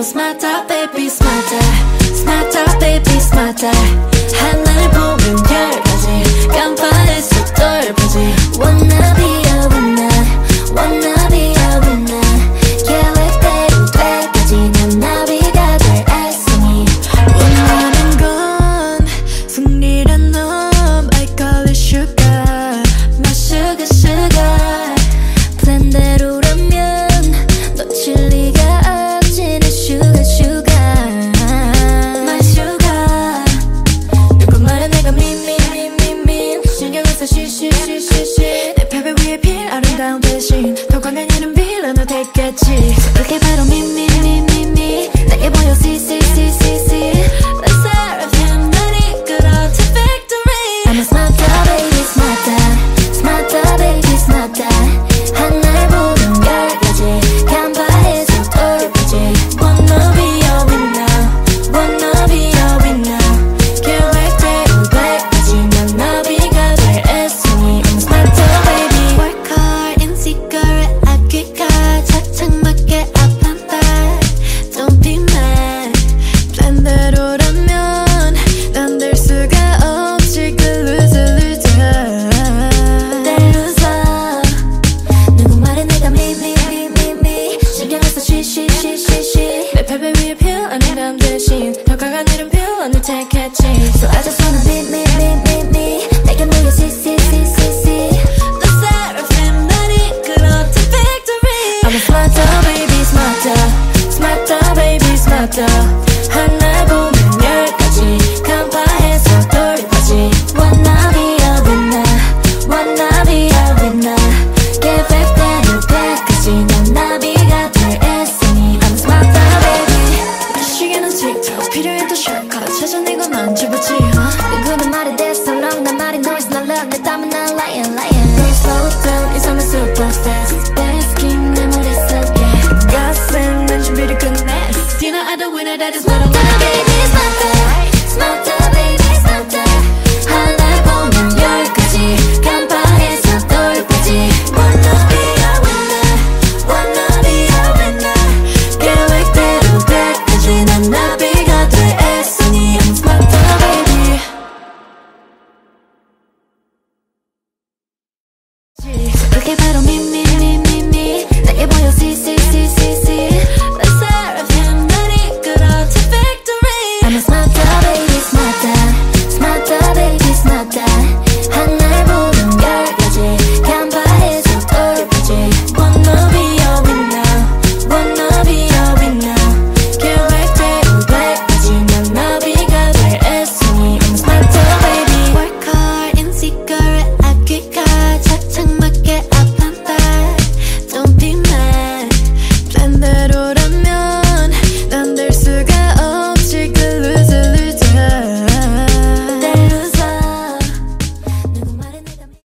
smarter baby smarter smarter baby smarter 하늘 보면 별까지 깜빡했어 덜까지 Wanna be a winner Wanna be a winner 계획대로 될까지 난 나비가 될 애송이 원하는 건 승리란 놈 I call it sugar My sugar sugar 플랜대로라면 놓칠 리가 없지 내 sugar sugar My sugar 누구 말해 내가 미미미미미 신경을 써 쉬쉬쉬쉬쉬 내 패배 위에 필 아름다운 대신 더 강한 이름 빌런을 택했지 그게 바로 미미미미미 내게 보여 see see see see see Let's seraphim 날이 끌어 to victory I'm a smarter baby smarter smarter baby smarter 하늘 보는 열까지 간파해서 돌까지 Wanna be a winner Wanna be a winner 계획대로 될까지 난 나비가 될 애송이 I'm a smarter baby Work hard insecure 아끼가 착착 맞게 아픈 딸 Don't be mad 플랜대로라면 난 될 수가 없지 그 loser loser 내 loser 누구 말해 내가 미미미미미 신경을 써 쉬쉬쉬쉬쉬 내 패배 위에 필요한 대신 더 강한 이름 필요한을 택했지 So I just wanna be me me me me 내게 모여 see see see see see The seraphim 날 이끌어 to victory I'm a smarter baby smarter smarter baby smarter 하나 보면 열까지 간파해서 돌까지 Wanna be a winner Wanna be a winner 계획대로 될까지 난 나비가 될 애송이 I'm a smarter baby 시계는 틱톡 필요해도 shortcut 찾아내고 난 집었지 누구는 말이 대성랑 난 말이 noise 난 love 내 땀은 난 lion lion Don't slow down 이 삶은 super fast Basking 내 머릿속에 가슴 난 준비를 끝내 You know I'm the winner that is what I'm gonna be Smarter smarter baby smarter 하나 보면 열까지 간파해서 돌까지 Wanna be a winner Wanna be a winner 계획대로 될까지 난 나비가 될 애송이 I'm smarter baby 그게 바로 미미미미미 내게 보여 see see see see see The seraphim 날 이끌어 to victory I'm a smarter baby smarter smarter baby smarter 하늘 보는 열까지 간파해서 돌까지